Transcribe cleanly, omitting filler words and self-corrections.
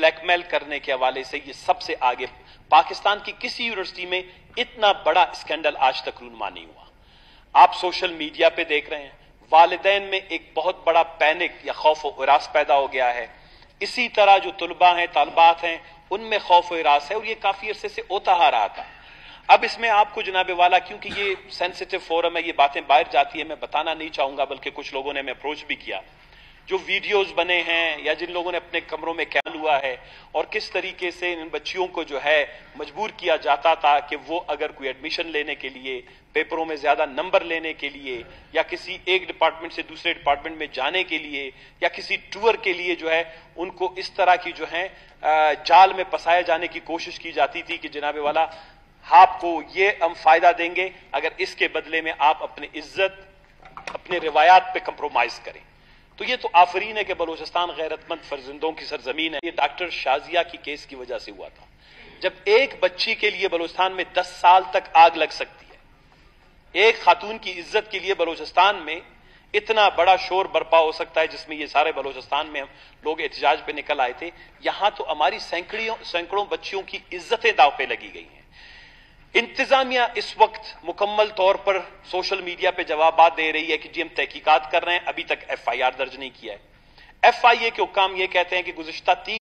Blackmail करने के हवाले से ये सबसे आगे। पाकिस्तान की किसी यूनिवर्सिटी में इतना बड़ा स्कैंडल आज तक रूनुमा नहीं हुआ। आप सोशल मीडिया पे देख रहे हैं, वालिदैन में एक बहुत बड़ा पैनिक या खौफ व इरास पैदा हो गया है। इसी तरह जो तुलबा हैं, तालिबात हैं, उनमें खौफ व इरास है, और ये काफी अरसे से होता आ रहा था। अब इसमें आपको जनाब वाला, क्योंकि ये सेंसिटिव फोरम है, ये बातें बाहर जाती है, मैं बताना नहीं चाहूंगा, बल्कि कुछ लोगों ने हमें अप्रोच भी किया। जो वीडियोस बने हैं या जिन लोगों ने अपने कमरों में कैद हुआ है, और किस तरीके से इन बच्चियों को जो है मजबूर किया जाता था कि वो अगर कोई एडमिशन लेने के लिए, पेपरों में ज्यादा नंबर लेने के लिए, या किसी एक डिपार्टमेंट से दूसरे डिपार्टमेंट में जाने के लिए, या किसी टूर के लिए जो है उनको इस तरह की जो है जाल में फंसाए जाने की कोशिश की जाती थी कि जनाब वाला आपको ये हम फायदा देंगे अगर इसके बदले में आप अपनी इज्जत, अपने रिवायात पे कंप्रोमाइज करें। तो ये तो आफरीन है कि बलूचिस्तान गैरतमंद फर्जिंदों की सरजमीन है। ये डॉक्टर शाजिया की केस की वजह से हुआ था, जब एक बच्ची के लिए बलूचिस्तान में 10 साल तक आग लग सकती है। एक खातून की इज्जत के लिए बलूचिस्तान में इतना बड़ा शोर बर्पा हो सकता है, जिसमें ये सारे बलूचिस्तान में हम लोग एहतजाज पे निकल आए थे। यहां तो हमारी सैकड़ों बच्चियों की इज्जतें दांव पे लगी गई हैं। इंतजामिया इस वक्त मुकम्मल तौर पर सोशल मीडिया पे जवाबात दे रही है कि जी हम तहकीकात कर रहे हैं, अभी तक FIR दर्ज नहीं किया है। FIA के हुक्काम ये कहते हैं कि गुज़िश्ता